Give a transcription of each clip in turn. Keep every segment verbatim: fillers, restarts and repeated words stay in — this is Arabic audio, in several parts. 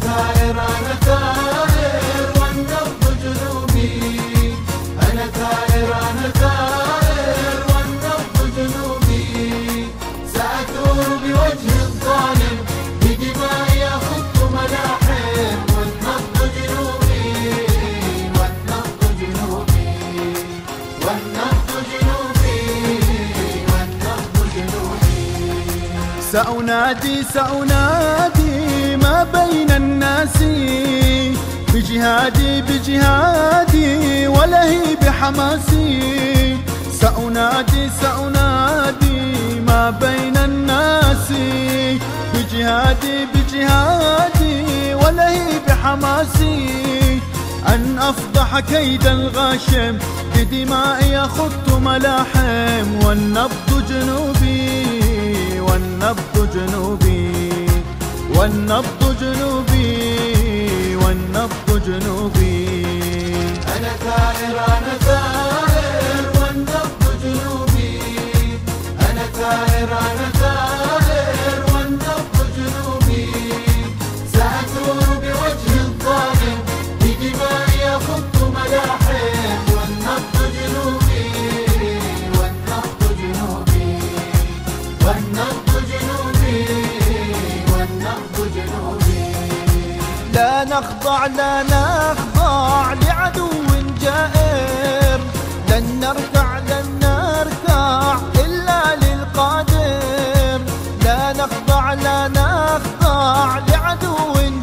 ثائر أنا ثائر والنبض جنوبي، أنا ثائر أنا ثائر والنبض جنوبي، سأثور بوجه الظالم بدمائي أخط ملاحم والنبض جنوبي، والنبض جنوبي، والنبض جنوبي، والنبض جنوبي. سأنادي سأنادي ما بين الناس بجهادي بجهادي ولهي بحماسي، سأنادي سأنادي ما بين الناس بجهادي بجهادي ولهي بحماسي، أن أفضح كيد الغاشم بدمائي أخط ملاحم والنبض جنوبي، والنبض جنوبي، والنبض جنوبي، والنبض جنوبي. أنا ثائر أنا ثائر والنبض جنوبي، أنا ثائر أنا ثائر والنبض جنوبي، سأثور بوجه الظالم بدمائي أخط ملاحم والنبض جنوبي، والنبض جنوبي، والنبض جنوبي، والنبض جنوبي. لا نخضع لا نخضع لعدو جائر، لن نركع لن نركع إلا للقادر، لا نخضع لا نخضع لعدو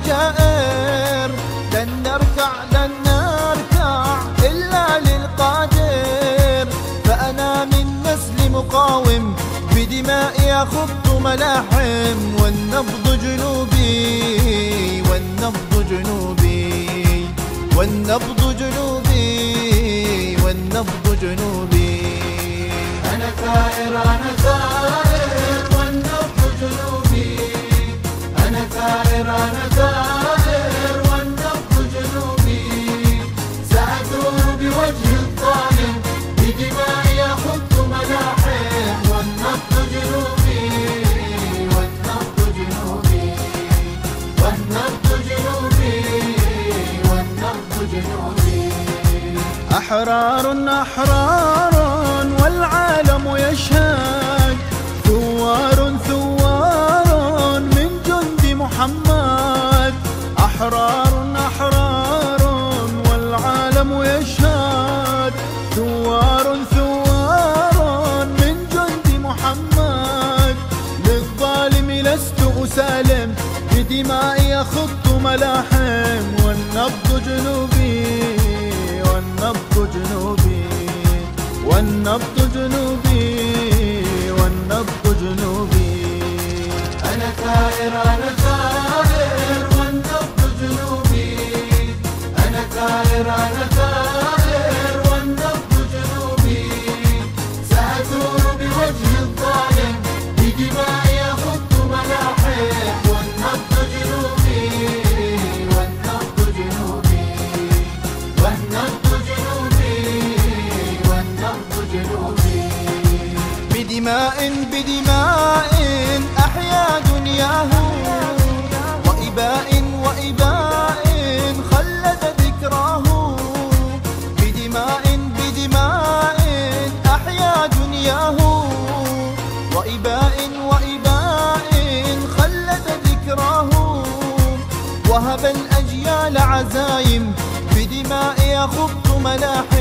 جائر، لن نركع لن نركع إلا للقادر، فأنا من نسل مقاوم بدمائي أخط ملاحم والنبض جنوبي، والنبض جنوبي، والنبض جنوبي، والنبض جنوبي. أنا ثائر أنا ثائر والنبض جنوبي، أنا ثائر أنا ثائر والنبض جنوبي، سأثور بوجه الظالم بدمائي أخط ملاحم والنبض جنوبي، والنبض جنوبي، والنبض جنوبي، والنبض جنوبي. أحرار أحرار والعالم يشهد، ثوار ثوار من جند محمد، أحرار أحرار والعالم يشهد، ثوار ثوار من جند محمد، للظالم لست أسالم بدمائي أخط ملاحم والنبض جنوبي، والنبض جنوبي، والنبض جنوبي، والنبض جنوبي. أنا ثائر أنا ثائر والنبض جنوبي، أنا ثائر أنا ثائر والنبض جنوبي، سأثور بوجه الظالم بدمائي أخط ملاحم والنبض جنوبي، والنبض جنوبي، والنبض جنوبي، والنبض جنوبي. بدماء بدماء أحيا دنياه، وإباء وإباء خلد ذكراه، بدماء بدماء أحيا دنياه، وإباء وإباء خلد ذكراه، وهب الأجيال عزايم بدماء يخط ملاحم